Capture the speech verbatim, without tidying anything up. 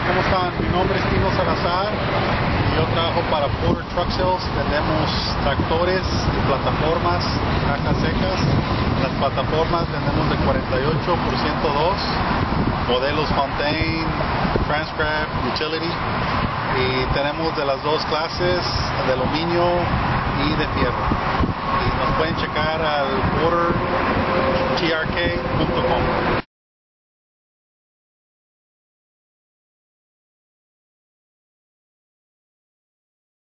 ¿cómo están? Mi nombre es Tino Salazar y yo trabajo para Porter Truck Sales. Vendemos tractores y plataformas, cajas secas. Las plataformas vendemos de cuarenta y ocho por ciento dos, modelos Fontaine, Transcript, Utility. Y tenemos de las dos clases, de aluminio y de fierro. Y nos pueden checar al porter t r k punto com.